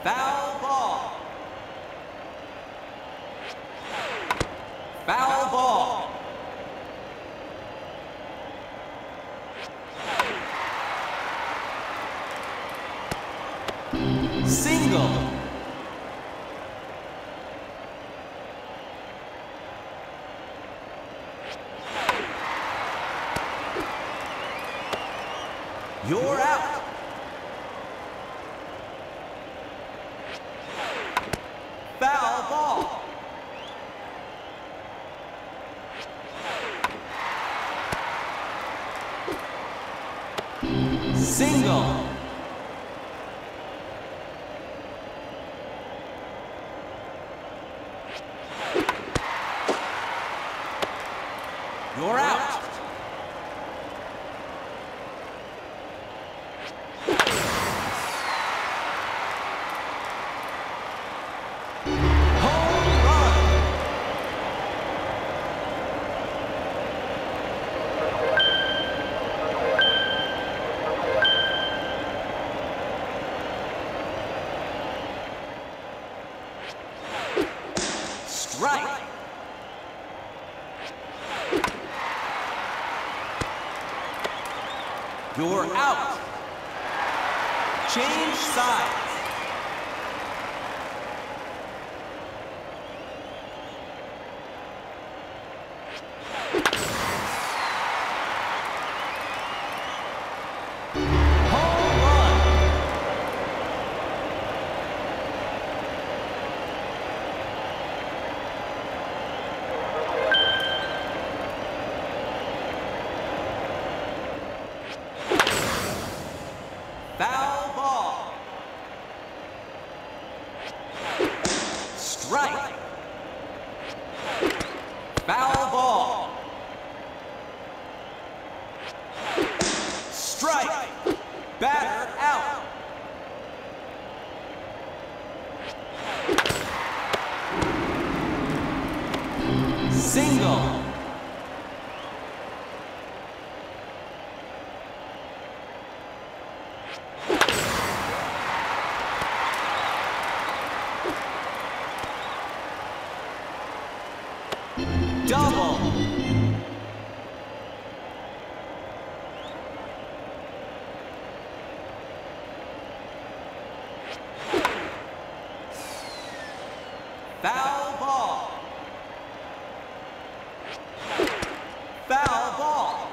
Foul ball. Foul ball. Single. You're out. Foul ball. Single. You're out. Strike. You're out. Change sides. Home run. Foul ball. Strike. Foul ball. Strike. Batter out. Single. Double. Foul ball. Foul ball.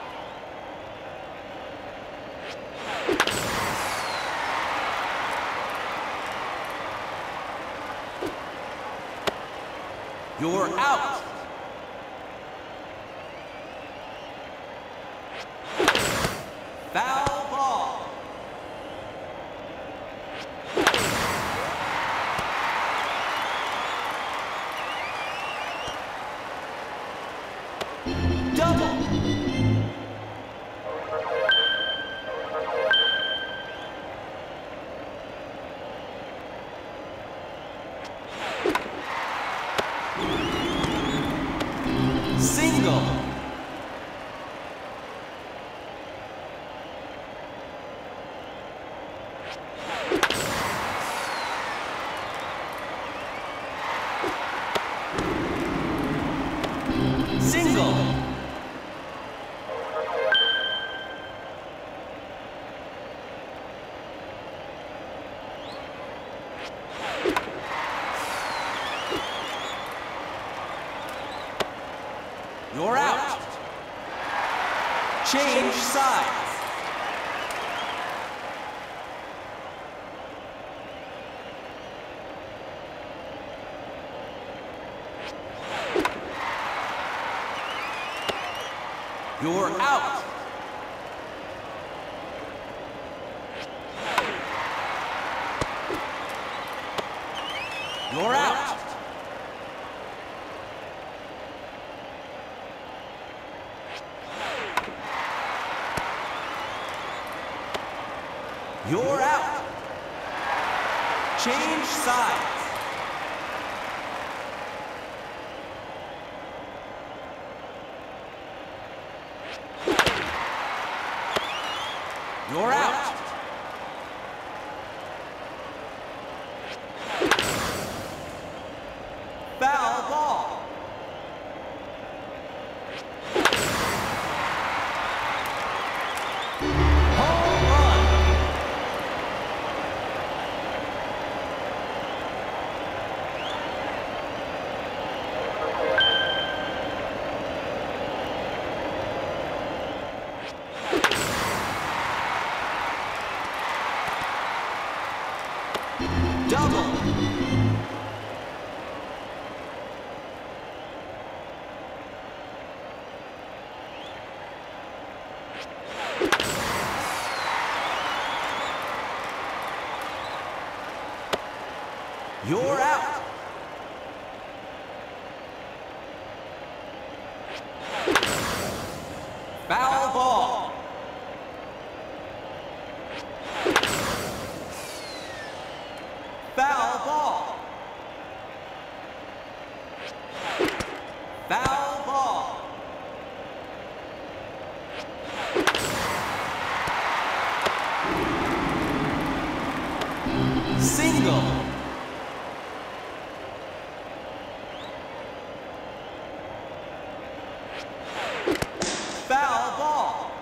You're out. Foul ball. Double. Single. Single. You're out. Change sides. You're out. You're out. You're out. Change sides. You're out. Double. You're out. Foul ball. Foul ball. Foul ball. Single. Foul ball.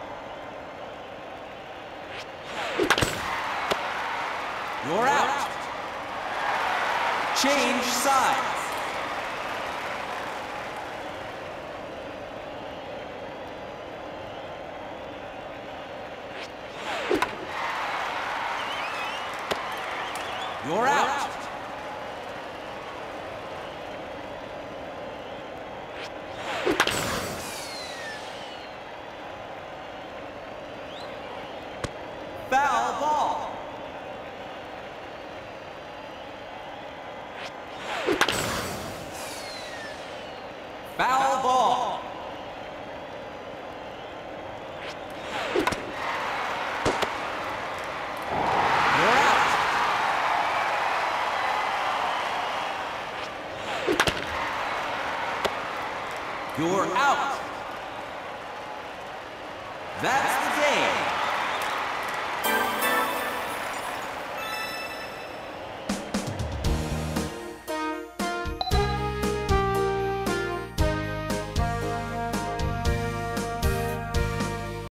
You're out. Change sides. You're out. Foul ball. Foul ball. You're out. You're out. That's the game.